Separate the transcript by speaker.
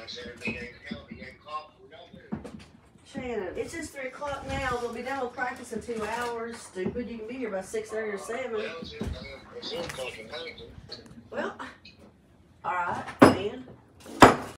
Speaker 1: Shannon, it's just 3 o'clock now. We'll be done with practice in 2 hours. Stupid, you can be here by 6:30 or 7. Well, all right, man.